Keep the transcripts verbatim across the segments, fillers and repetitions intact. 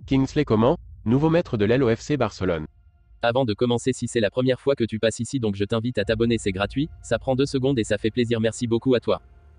Kingsley Coman, nouveau maître de l'aile au F C Barcelone. Avant de commencer, si c'est la première fois que tu passes ici, donc je t'invite à t'abonner, c'est gratuit, ça prend deux secondes et ça fait plaisir, merci beaucoup à toi.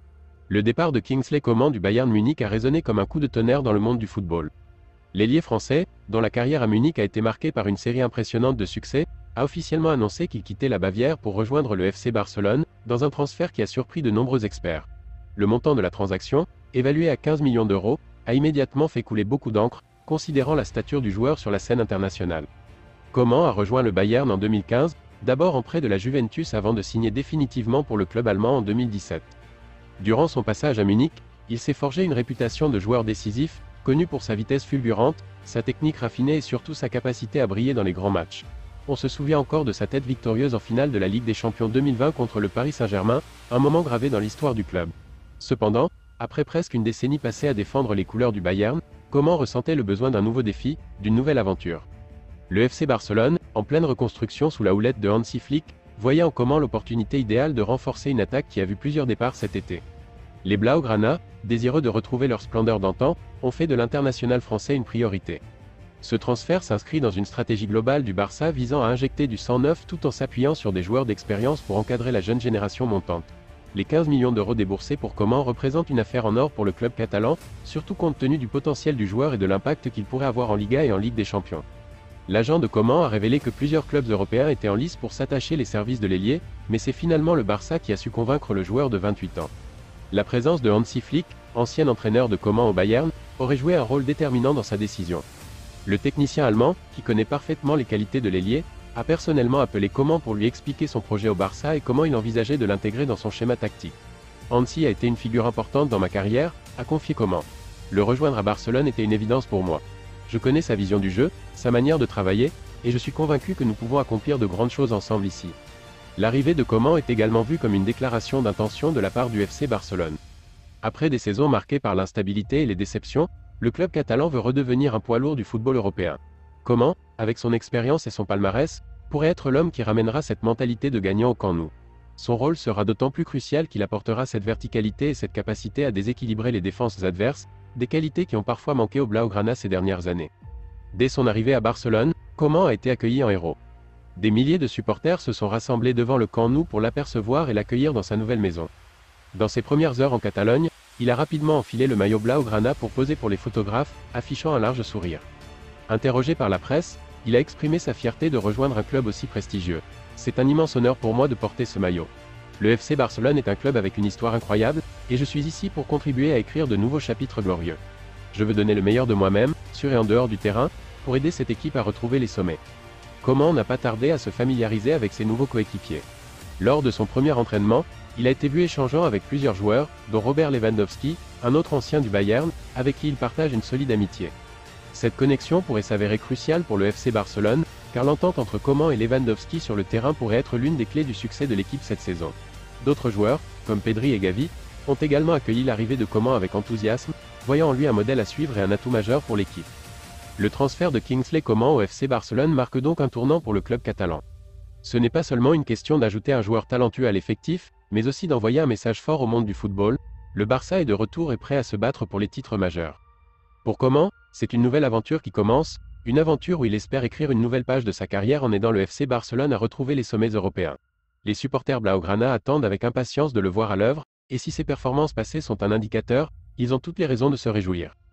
Le départ de Kingsley Coman du Bayern Munich a résonné comme un coup de tonnerre dans le monde du football. L'ailier français, dont la carrière à Munich a été marquée par une série impressionnante de succès, a officiellement annoncé qu'il quittait la Bavière pour rejoindre le F C Barcelone, dans un transfert qui a surpris de nombreux experts. Le montant de la transaction, évalué à quinze millions d'euros, a immédiatement fait couler beaucoup d'encre, considérant la stature du joueur sur la scène internationale. Coman a rejoint le Bayern en deux mille quinze, d'abord en prêt de la Juventus avant de signer définitivement pour le club allemand en deux mille dix-sept. Durant son passage à Munich, il s'est forgé une réputation de joueur décisif, connu pour sa vitesse fulgurante, sa technique raffinée et surtout sa capacité à briller dans les grands matchs. On se souvient encore de sa tête victorieuse en finale de la Ligue des Champions deux mille vingt contre le Paris Saint-Germain, un moment gravé dans l'histoire du club. Cependant, après presque une décennie passée à défendre les couleurs du Bayern, Coman ressentait le besoin d'un nouveau défi, d'une nouvelle aventure. Le F C Barcelone, en pleine reconstruction sous la houlette de Hansi Flick, voyait en Coman l'opportunité idéale de renforcer une attaque qui a vu plusieurs départs cet été. Les Blaugrana, désireux de retrouver leur splendeur d'antan, ont fait de l'international français une priorité. Ce transfert s'inscrit dans une stratégie globale du Barça visant à injecter du sang neuf tout en s'appuyant sur des joueurs d'expérience pour encadrer la jeune génération montante. Les quinze millions d'euros déboursés pour Coman représentent une affaire en or pour le club catalan, surtout compte tenu du potentiel du joueur et de l'impact qu'il pourrait avoir en Liga et en Ligue des Champions. L'agent de Coman a révélé que plusieurs clubs européens étaient en lice pour s'attacher les services de l'ailier, mais c'est finalement le Barça qui a su convaincre le joueur de vingt-huit ans. La présence de Hansi Flick, ancien entraîneur de Coman au Bayern, aurait joué un rôle déterminant dans sa décision. Le technicien allemand, qui connaît parfaitement les qualités de l'ailier, a personnellement appelé Coman pour lui expliquer son projet au Barça et comment il envisageait de l'intégrer dans son schéma tactique. Hansi a été une figure importante dans ma carrière, a confié Coman. Le rejoindre à Barcelone était une évidence pour moi. Je connais sa vision du jeu, sa manière de travailler, et je suis convaincu que nous pouvons accomplir de grandes choses ensemble ici. L'arrivée de Coman est également vue comme une déclaration d'intention de la part du F C Barcelone. Après des saisons marquées par l'instabilité et les déceptions, le club catalan veut redevenir un poids lourd du football européen. Coman, avec son expérience et son palmarès, pourrait être l'homme qui ramènera cette mentalité de gagnant au Camp Nou. Son rôle sera d'autant plus crucial qu'il apportera cette verticalité et cette capacité à déséquilibrer les défenses adverses, des qualités qui ont parfois manqué au Blaugrana ces dernières années. Dès son arrivée à Barcelone, Coman a été accueilli en héros. Des milliers de supporters se sont rassemblés devant le Camp Nou pour l'apercevoir et l'accueillir dans sa nouvelle maison. Dans ses premières heures en Catalogne, il a rapidement enfilé le maillot Blaugrana pour poser pour les photographes, affichant un large sourire. Interrogé par la presse, il a exprimé sa fierté de rejoindre un club aussi prestigieux. C'est un immense honneur pour moi de porter ce maillot. Le F C Barcelone est un club avec une histoire incroyable, et je suis ici pour contribuer à écrire de nouveaux chapitres glorieux. Je veux donner le meilleur de moi-même, sur et en dehors du terrain, pour aider cette équipe à retrouver les sommets. Coman n'a pas tardé à se familiariser avec ses nouveaux coéquipiers. Lors de son premier entraînement, il a été vu échangeant avec plusieurs joueurs, dont Robert Lewandowski, un autre ancien du Bayern, avec qui il partage une solide amitié. Cette connexion pourrait s'avérer cruciale pour le F C Barcelone, car l'entente entre Coman et Lewandowski sur le terrain pourrait être l'une des clés du succès de l'équipe cette saison. D'autres joueurs, comme Pedri et Gavi, ont également accueilli l'arrivée de Coman avec enthousiasme, voyant en lui un modèle à suivre et un atout majeur pour l'équipe. Le transfert de Kingsley Coman au F C Barcelone marque donc un tournant pour le club catalan. Ce n'est pas seulement une question d'ajouter un joueur talentueux à l'effectif, mais aussi d'envoyer un message fort au monde du football. Le Barça est de retour et prêt à se battre pour les titres majeurs. Pour Coman, c'est une nouvelle aventure qui commence, une aventure où il espère écrire une nouvelle page de sa carrière en aidant le F C Barcelone à retrouver les sommets européens. Les supporters Blaugrana attendent avec impatience de le voir à l'œuvre, et si ses performances passées sont un indicateur, ils ont toutes les raisons de se réjouir.